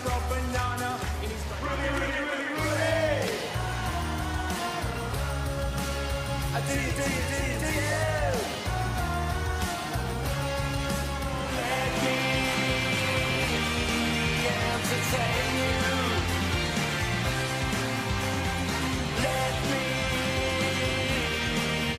pro banana, and he's really, really, really, really. Do you? Let me entertain you.